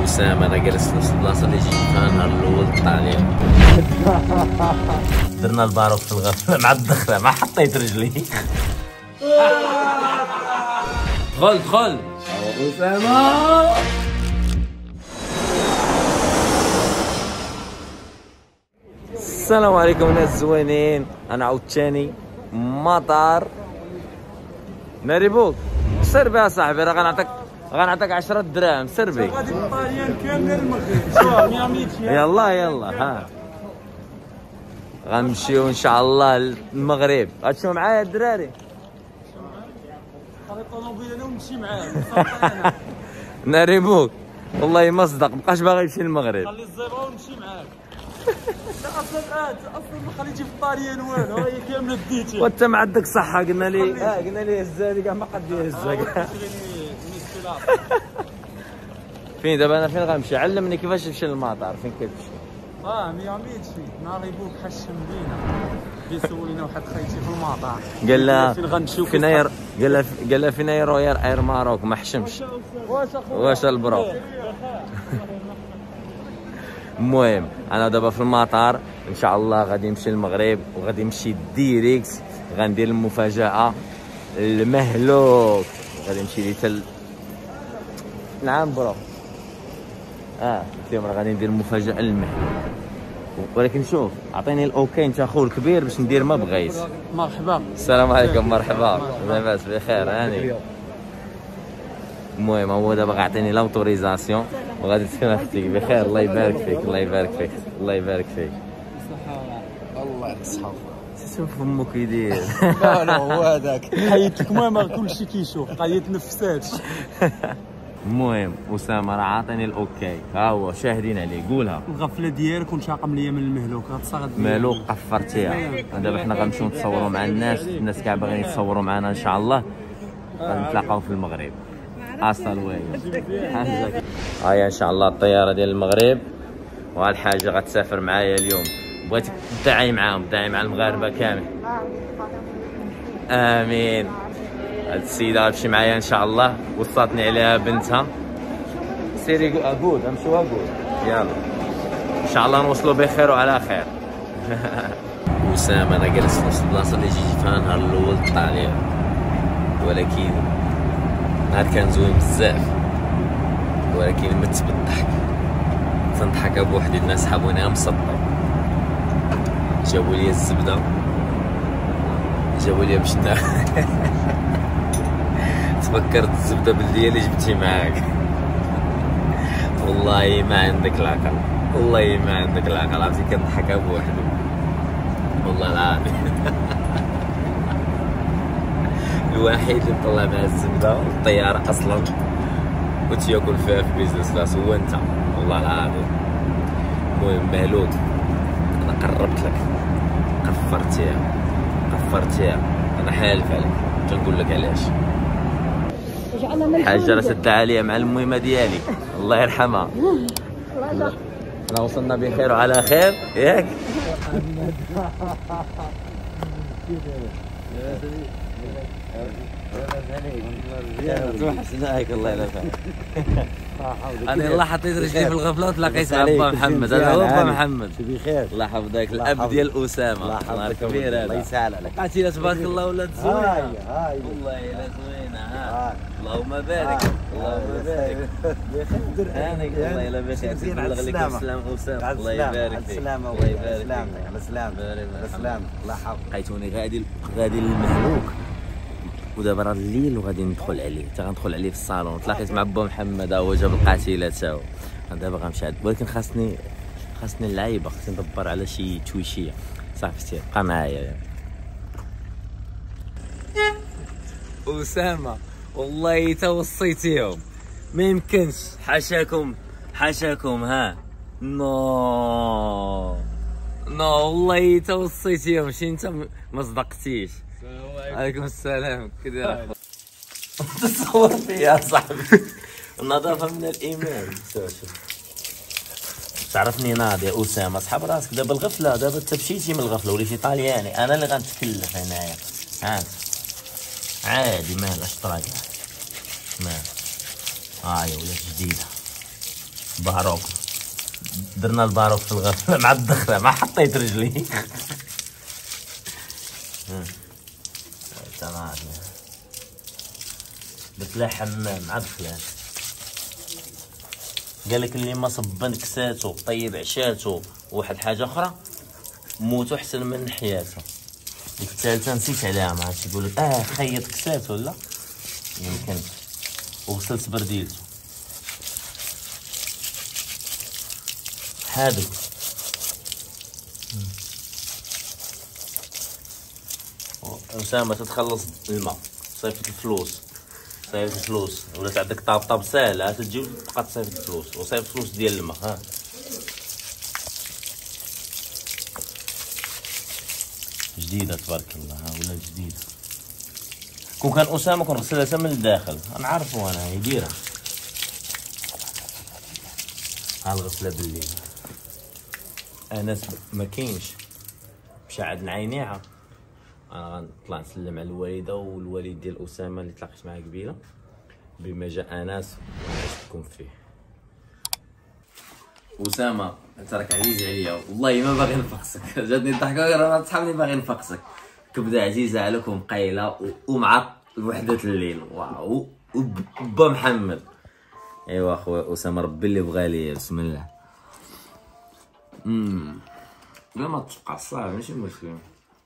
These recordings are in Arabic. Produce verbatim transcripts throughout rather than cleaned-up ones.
وسام انا جالس في نفس البلاصه اللي جيت فيها النهار الاول الطالع. درنا الباروك في الغفله مع الدخله ما حطيت رجلي. دخل دخل اسامه. السلام عليكم الناس الزوينين، انا عاود ثاني مطار ماريبوك. سير بها صاحبي، راه غنعطيك غنعطيك عشرة دراهم. سير بي غادي بالطاليان كامل المغرب. مية مية يلا يلا ها غنمشيو ان شاء الله للمغرب. غتمشيو معايا الدراري؟ خلي الطوموبيل انا ونمشي معاك. ماريبوك والله ما صدق بقاش باغي يمشي للمغرب. خلي الزيبره ونمشي معاك. لا اصلا عاد اصلا ما خليتي في الطاليان والو، هي كامله ديتي وانت ما عندك صحه. قلنا لي اه قلنا لي هزها كاع ما قد يهزها كاع. فين دابا انا فين غنمشي؟ علمني كيفاش نمشي للمطار. فين كتمشي؟ اه مية مية شي نهار يبوك حشم بينا بيسولينا واحد خيتي في المطار. قال لها فين غنمشيو؟ فين ير قال لها قال لها فين يروير اير ماروك ما حشمش. واش البرو. المهم انا دابا في المطار ان شاء الله غادي نمشي للمغرب وغادي نمشي ديريكت. غندير المفاجاه المهلوك. غادي نمشي لي تل نعم برو. اه اليوم راه غادي ندير المفاجاه المهلوك. ولكن شوف عطيني الاوكي انت اخو الكبير باش ندير ما بغيت. مرحبا. السلام عليكم. مرحبا لاباس بخير هاني. المهم هو دابا غيعطيني لاوتوريزاسيون وغادي تكون اختي بخير. الله يبارك فيك الله يبارك فيك الله يبارك فيك. الله يصحى. شوف فمو كيدير. لا لا هو هذاك حيت لك المهم كلشي كيشوف قضيه نفسات. المهم اسامه راه عاطيني الاوكي ها هو شاهدين عليه. قولها. الغفله ديالك وانشاقم ليا من المهلوك غتصاغد مالوك قفرتيها. دابا حنا غنمشيو نتصوروا مع الناس. الناس كاع باغيين يتصوروا معنا ان شاء الله. غنتلاقاو في المغرب. اصل وين هاي ان شاء الله الطياره ديال المغرب. وهالحاجه غتسافر معايا اليوم. بغيتك تدعي معاهم تدعي مع المغاربه كامل. امين. هاد السيده غتمشي معايا ان شاء الله. وصاتني عليها بنتها. سيري قول امشيو قول يلا ان شاء الله نوصلوا بخير وعلى خير. وسام انا جالس في نفس البلاصه اللي جيت فيها النهار الاول الطالع. ولكن نهار كان زوين بزاف ولكن مت بالضحك. تنضحك بوحدي. الناس حابوني مسطر. جابوا لي الزبده جابوا لي مشنا. تفكرت الزبده باللي اللي جبتي معاك. والله ما عندك العقل والله ما عندك العقل. عرفتي كنضحك بوحدي والله العظيم. الوحيد اللي طلع مع الزبده والطياره اصلا كنت ياكل فيها في بيزنس كلاس هو انت والله العظيم. المهم مهلوك انا قربت لك. قفرتيها قفرتيها انا حالف عليك. تنقول لك علاش. حاجه راه سد عليا مع المهمه ديالي الله يرحمها. انا وصلنا بخير وعلى خير ياك. حسناك الله يلفك. انا يلا حطيت رجلي في الغفله وتلاقيت مع با محمد. هذا هو با محمد. بخير الله يحفظك. الاب ديال اسامه. نهار كبير هذا. الله يسهل عليك. قاتله تبارك الله ولات زوينه. هاي هاي والله الا زوينه. ها اللهم بارك اللهم بارك. بخير هانيك والله الا بخير. تبلغ لك السلام اسامه. الله يبارك فيك. السلامه الله يبارك فيك. على السلامه على السلامه الله يحفظك. لقيتوني غادي غادي للمهلوك. ودابا راه الليل وغادي ندخل عليه. حتى غندخل عليه في الصالون. تلاقيت مع با محمد هو جاب القاتله تا هو. دابا غنمشي عند ولكن خاصني خاصني اللعيبه. خاصني ندبر على شي تويشيه. صافي بقى معايا. اسامه والله تا وصيتيهم ما يمكنش. حاشاكم حاشاكم. ها نو نو والله تا وصيتيهم. شي انت ما صدقتيش. عليكم السلام. كدير تصور فيا صاحبي. النظافه من الايمان. تعرفني ناضي يا اسامه صحاب راسك. دابا الغفله دابا انت مشيتي من الغفله وليتي طالياني. انا اللي غنتكلف هنايا. عاد عادي مال اشطرا كاع مال. هاهي ولات جديده باروك درنا الباروك في الغفله مع الدخله ما حطيت رجلي. تمام بتلا حمام مع الدخله. قال لك اللي ما صبن كساتو طيب عشاتو وواحد حاجه اخرى موتو احسن من حياته. ديك الثالثه نسيت عليها، ما عرفتش يقول لك اه خيط كساتو ولا يمكن وغسلت برديلته. هادوك أسامة تتخلص الماء، صيفط الفلوس صيفط الفلوس ولا عندك طابطاب ساهلة تجي تبقى تصيفط الفلوس وصيفط الفلوس ديال الماء. ها جديدة تبارك الله. ها ولا جديدة. كون كان أسامة كون غسلها من الداخل نعرفو أنا يديرها. ها الغسلة بالليل. أنس ما كاينش مشى عند عينيها. انا غنطلع نسلم على الوالده والوالد ديال اسامه اللي تلاقيت معاه قبيله بما جاء انس ونشكركم فيه. اسامه انت راك عزيز عليا والله ما باغي نفقسك. جاتني الضحكه غير انا صحابني باغي نفقسك. كبده عزيزه عليكم قايله ومع وحده الليل واو وبا محمد. ايوا اخويا اسامه ربي اللي بغى لي بسم الله. امم لا ما تبقى صعب ماشي مشكل.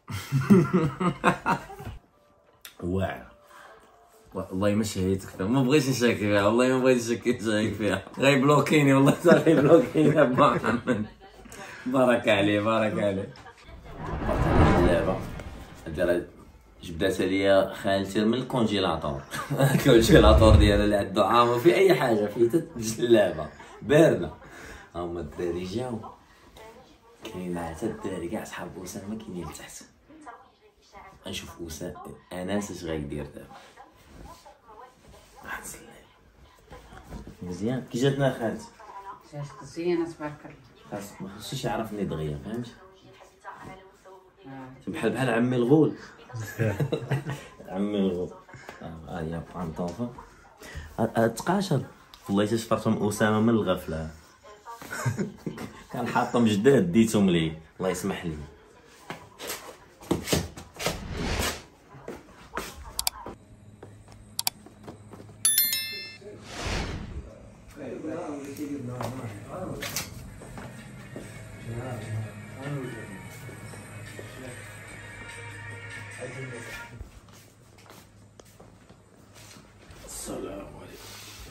واعر والله ما شهيتك فيها ما بغيتش نشارك فيها والله ما بغيتش نشارك فيها. غير بلوكيني والله غير بلوكيني با محمد. بارك عليه بارك عليه. اللعبه دار جبداتها ليا خالتي من الكونجيلاتور. الكونجيلاتور ديالها اللي عنده عامر في اي حاجه فيه تجلابه بارده. هما الدراري جاو كاين حتى الدراري كاع صحاب اسامه كاينين لتحت. نشوف اسامه انس اش غيدير دابا. نسلم مزيان. كي جاتنا خالتي؟ جات مزيانه تبارك الله. خاص ما خصوش يعرفني دغيا فهمتي؟ بحال بحال عمي الغول. عمي الغول. ها هي بانطوفه تقاشر والله حتى شفرتهم اسامه من الغفله. كان حاطهم جداد ديتهم ليه الله يسمح لي. السلام عليكم.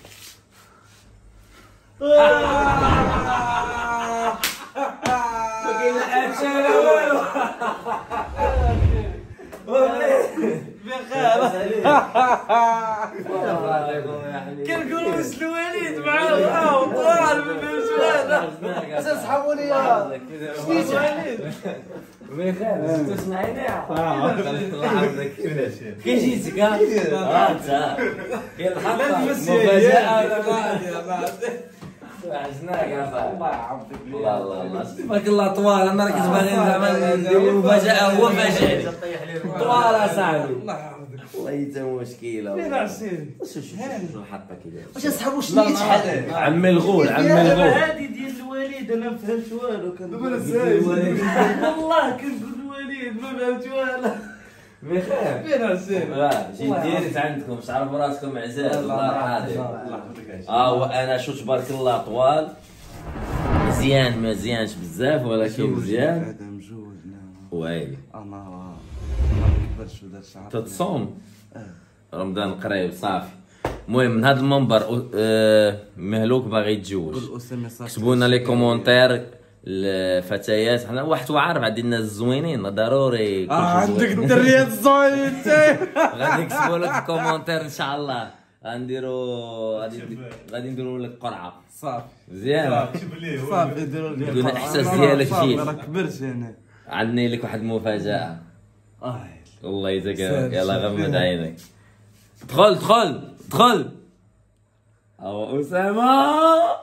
كنقولوا وش الوليد مع الغاو طوال ما فهمتش هذا. تسحبوا لي شتيش وليد بخير تسمعيني؟ الله يحفظك كيفاش؟ كي جيتك ها؟ ها انت كاين الحلقه مفاجأة. عزناك يا صاحبي الله يحفظك. الله الله الله تبارك الله طوال انا راك باغي زعما نديرو مفاجأة هو فاجئ طوال اصاحبي. الله يحفظك والله حتى مشكله. فين عسيري؟ شوف شوف شوف حطك كذا واش نسحبوا شنو شحال عمي الغول عمي الغول. هادي ديال الوليد انا ما فهمت والو. كنقول والله كنقول الوليد ما فهمت والو. بخير فين عسيري؟ اه جيت ديرت عندكم تعرفوا راسكم عزاز الله حاضر. اه وانا شو تبارك الله طوال مزيان ما مزيانش بزاف ولكن مزيان. هذا مجوج نعم. ويلي انا ما كبرش ودار شعر. تتصوم رمضان قريب صافي. المهم من هذا المنبر آه مهلوك باغي يتزوج كتبوا لنا لي كومونتير الفتيات. حنا واحد وعارف عندي الناس الزوينين ضروري. اه عندك الدريات الزوينين انت. غادي نكتبوا لك كومونتير ان شاء الله. غنديروا غادي غادي نديروا لك قرعه صافي مزيان. صافي ديروا لي بدون احساس ديالك جيت. راه كبرت انا. عندي لك واحد المفاجاه. اه والله يجزاك يلا غمض عينك. دخل دخل دخل. او اسامه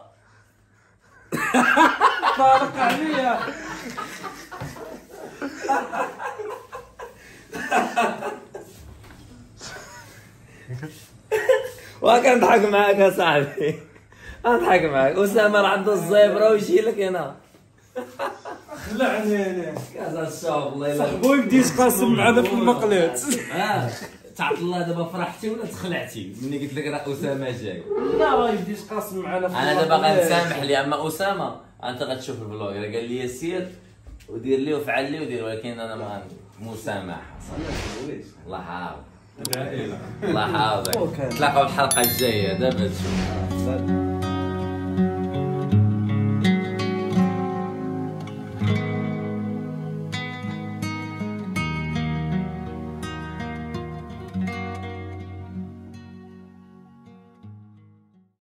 طارق عليا. وكنضحك معاك يا صاحبي. اضحك معاك. اسامه راه عنده الزبره ويجي لك هنا. خلعني انا كازا الشوق الله يلا. صاحبو يبدا يتقاسم معنا في المقلات. اه تعرف الله دابا فرحتي ولا تخلعتي ملي قلت لك راه اسامه جاي؟ لا راه يبدا يتقاسم معنا في انا دابا غنسامح لي. اما اسامه انت غتشوف الفلوغ قال لي سير ودير لي وفعل لي ودير، ولكن انا ما عندي مسامحه. الله يحافظك. الله يحافظك. تلاقاو الحلقه الجايه دابا تشوف.